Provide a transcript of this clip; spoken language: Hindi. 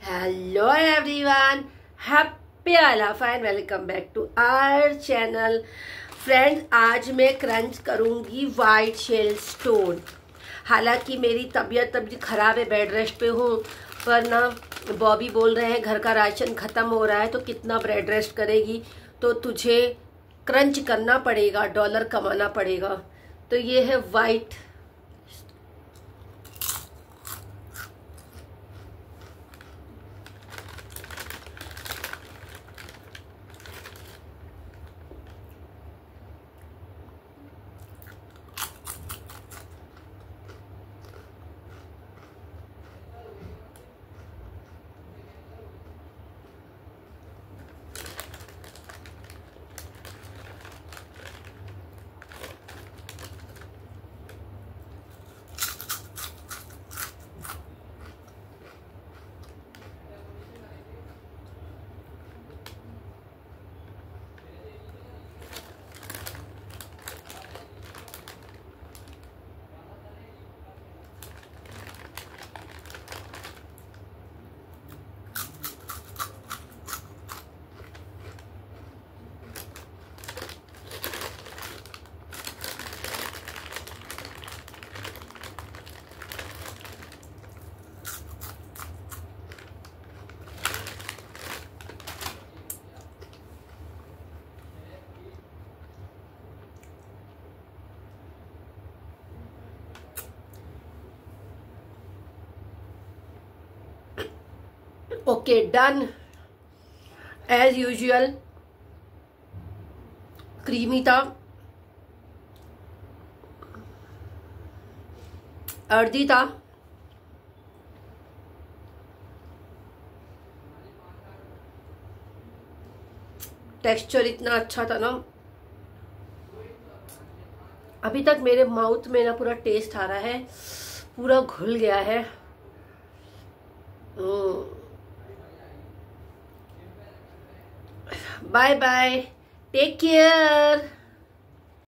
हेलो एवरीवन, हैप्पी आलाफा and welcome back to our channel. Friends, आज मैं क्रंच करूंगी वाइट शेल स्टोन। हालांकि मेरी तबीयत अभी ख़राब है, बेड रेस्ट पे हूँ, पर ना बॉबी बोल रहे हैं घर का राशन ख़त्म हो रहा है तो कितना बेड रेस्ट करेगी, तो तुझे क्रंच करना पड़ेगा, डॉलर कमाना पड़ेगा। तो ये है white okay, done. As usual creamy था, अर्दी था, टेक्सचर इतना अच्छा था ना। अभी तक मेरे माउथ में ना पूरा टेस्ट आ रहा है, पूरा घुल गया है। Bye bye, take care.